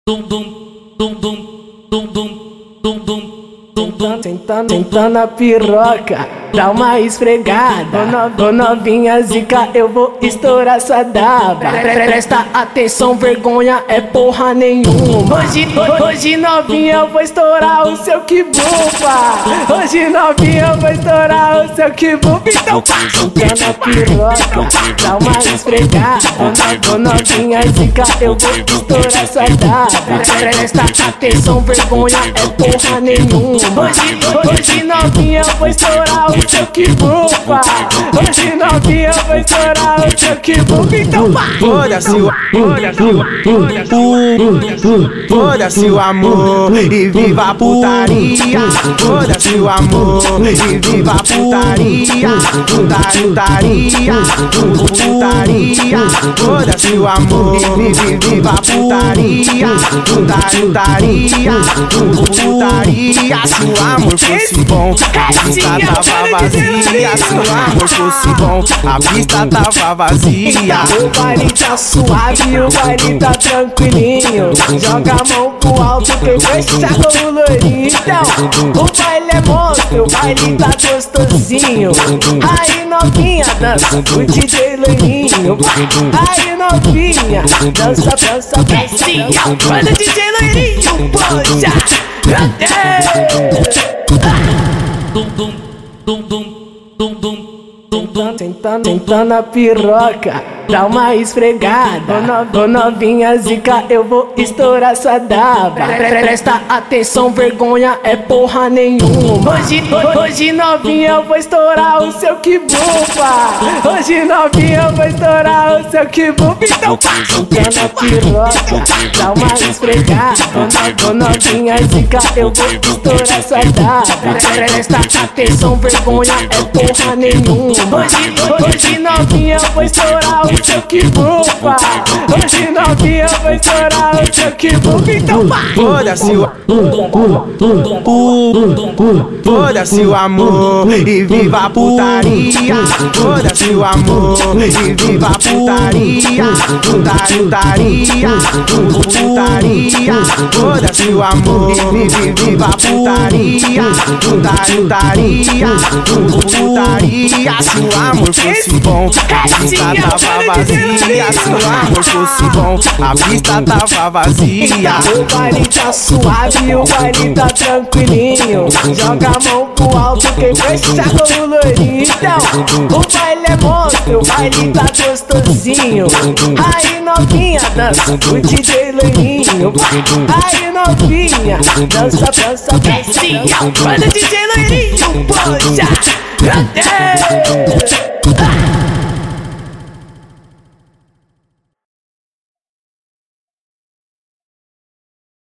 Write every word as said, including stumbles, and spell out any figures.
dum dum dum dum dum dum dum dum dum dum. Sentando, sentando a piroca, dá uma esfregada. Ô novinha zica, eu vou estourar sua daba. Presta atenção, vergonha é porra nenhuma. Hoje, hoje novinha, eu vou estourar o seu kibupa. Hoje novinha, eu vou estourar o seu kibupa. Então sentando a piroca, dá uma esfregada. Ô novinha zica, eu vou estourar sua daba. Presta atenção, vergonha é porra nenhuma. Hoje, hoje novinha, eu vou estourar o seu kibupa. Hoje novinha, eu vou estourar o seu kibupa. Então vai! Foda-se o Foda-se o amor e viva a putaria. Foda-se o amor e viva a putaria. Putaria, putaria. Foda-se o amor e viva a putaria. Putaria, putaria. Se o amor fosse bom, a pista tava vazia. Se o amor fosse bom, a pista tava vazia. O baile tá suave, o baile tá tranquilinho. Joga a mão pro alto, quem fecha com o loirinho. Então, o baile é monstro, o baile tá gostosinho. Aí novinha, dança o D J loirinho. Aí novinha, dança, dança, dança. Olha o D J loirinho, poxa. Dum dum dum dum dum dum. Sentando, sentando a piroca, dá uma esfregada. Ô novinha zica, eu vou estourar sua daba. Presta atenção, vergonha é porra nenhuma. Hoje, hoje novinha, eu vou estourar o seu kibupa. Hoje novinha, eu vou estourar o seu kibupa. Então sentando a piroca, dá uma esfregada. Ô novinha zica, eu vou estourar sua daba. Presta atenção, vergonha é porra nenhuma. Hoje, hoje novinha, eu vou estourar o seu kibupa. Hoje novinha, eu vou estourar o seu kibupa. Então vai! Foda-se o Foda-se o amor e viva a putaria. Foda-se o amor e viva a putaria. Putaria, putaria. Foda-se o amor e viva a putaria. Putaria, putaria. Se o amor fosse bom, a pista tava vazia. Se o amor fosse bom, a pista tava vazia. O baile tá suave, o baile tá tranquilinho. Joga a mão pro alto, quem fecha com o loirinho. Então, o baile é monstro, o baile tá gostosinho. Aí novinha, dança o D J loirinho. Aí novinha, dança, dança, dança. Olha o D J loirinho, poxa.